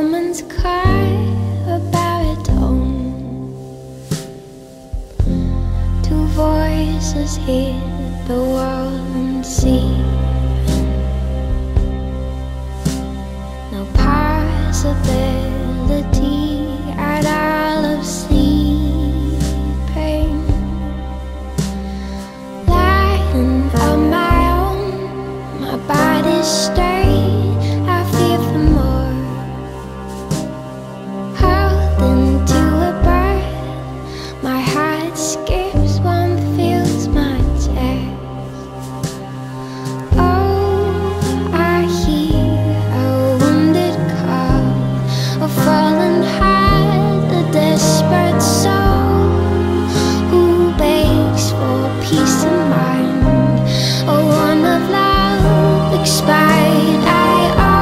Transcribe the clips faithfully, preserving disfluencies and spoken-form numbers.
woman's cry, a baritone. Two voices hear the world and see. No possibility at all of sleeping. Lying on my own, my body's straight, I fear for more. Hurled into a bird, my heart skips, one feels my chest. Oh, I hear a wounded call, a fallen heart, a desperate soul who begs for peace of mind, a one of love expired. I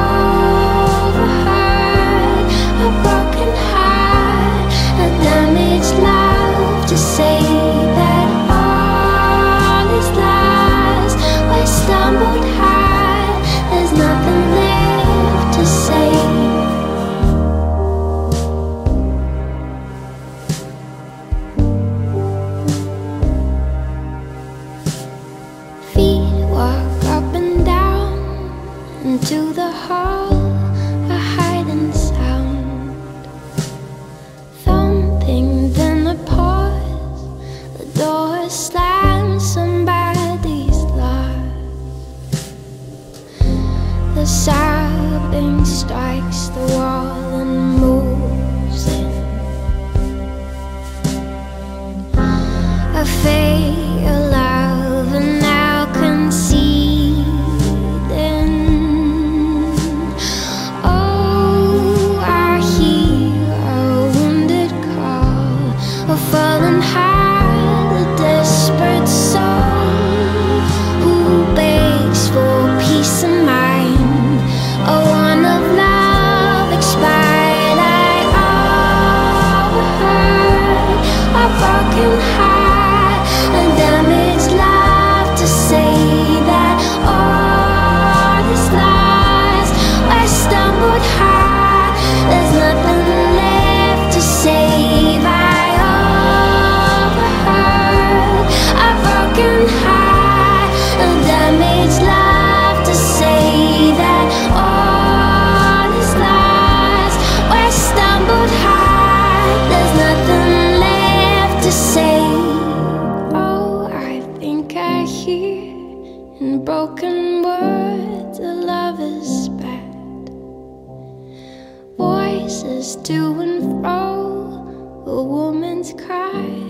overheard a broken heart, a damaged love, to say that all is lost. I stumbled hard, there's nothing left to say. Feet walk up and down into the hall, a hiding sound. Thumping, then a pause, the door slams, somebody's lost. The sobbing strikes the wall and moves in. A failed love, and now conceding. Oh, I hear a wounded call, a fallen heart, a desperate soul who begs for peace of mind, a one of love expired. I overheard a broken heart, a damaged love, to say that all is lost. I stumbled hard, there's nothing left to save. I overheard a broken heart, a damaged love, to say that all is lost. I stumbled hard, there's nothing left to say. Oh, I think I hear in broken words a lover's spat, voices to and fro, a woman's cry.